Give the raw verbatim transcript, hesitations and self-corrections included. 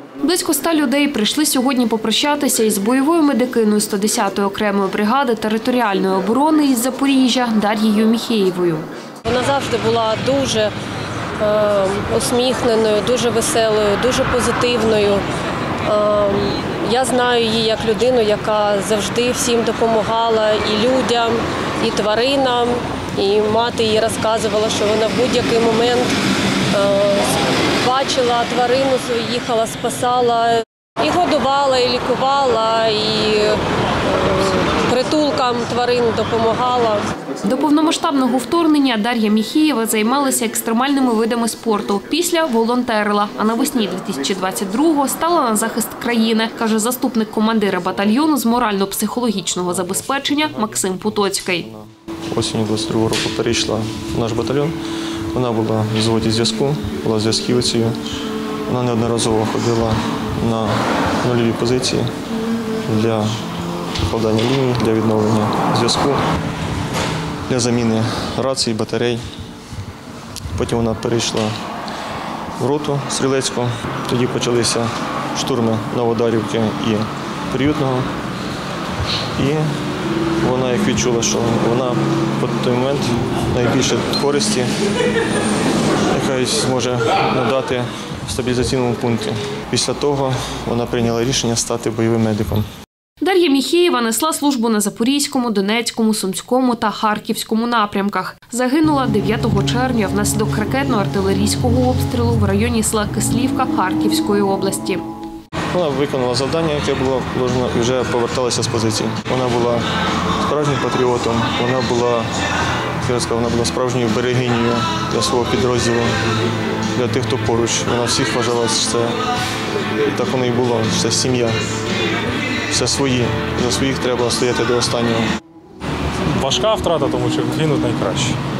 Близько ста людей прийшли сьогодні попрощатися із бойовою медикиною сто десятої окремої бригади територіальної оборони із Запоріжжя Дар'єю Міхеєвою. Вона завжди була дуже е, усміхненою, дуже веселою, дуже позитивною. Е, я знаю її як людину, яка завжди всім допомагала і людям, і тваринам. І мати їй розказувала, що вона в будь-який момент е, бачила тварину свою, їхала, спасала. І годувала, і лікувала, і е, притулкам тварин допомагала. До повномасштабного вторгнення Дар'я Міхеєва займалася екстремальними видами спорту. Після волонтерила, а навесні дві тисячі двадцять другого стала на захист країни, каже заступник командира батальйону з морально-психологічного забезпечення Максим Потоцький. Осінню двадцять другого року перейшла в наш батальйон. Вона була в взводі зв'язку, була зв'язківицею. Вона неодноразово ходила на нульові позиції для вкладання ліній, для відновлення зв'язку, для заміни рацій, батарей. Потім вона перейшла в роту стрілецьку. Тоді почалися штурми Новодарівки і Приютного. І вона як відчула, що вона в той момент найбільше користі якась може надати в стабілізаційному пункті. Після того вона прийняла рішення стати бойовим медиком. Дар'я Міхеєва несла службу на Запорізькому, Донецькому, Сумському та Харківському напрямках. Загинула дев'ятого червня внаслідок ракетно-артилерійського обстрілу в районі села Кислівка Харківської області. Вона виконала завдання, яке було положено, і вже поверталася з позиції. Вона була справжнім патріотом, вона була, я сказав, вона була справжньою берегинею для свого підрозділу, для тих, хто поруч. Вона всіх вважала, що це так воно і було, що це сім'я. Все свої, за своїх треба стояти до останнього. Важка втрата, тому що гинуть найкраще.